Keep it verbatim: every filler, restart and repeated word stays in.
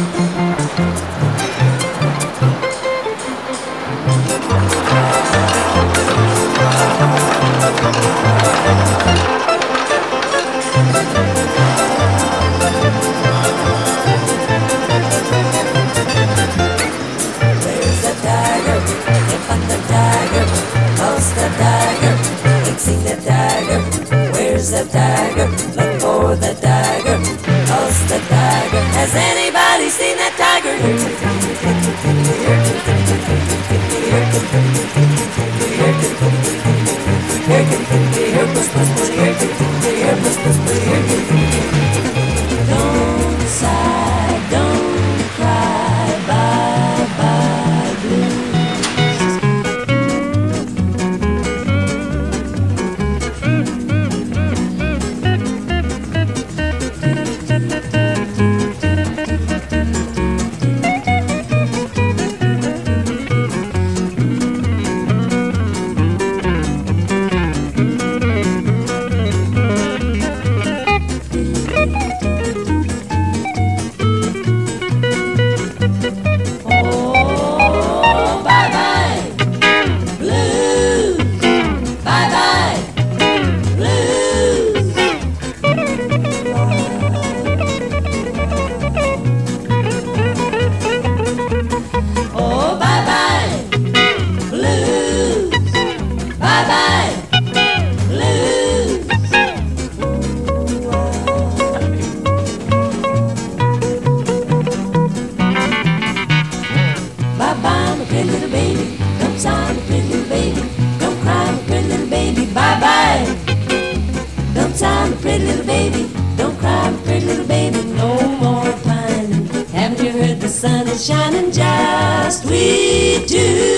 Where's the dagger? Look for the dagger. Toss the dagger. Has anybody seen that tiger? Don't sigh, don't cry, bye bye blues. Pretty little baby, don't sigh, my pretty little baby. Don't cry, my pretty little baby. Bye bye. Don't sigh, my pretty little baby. Don't cry, my pretty little baby. No more pining. Haven't you heard the sun is shining just we two?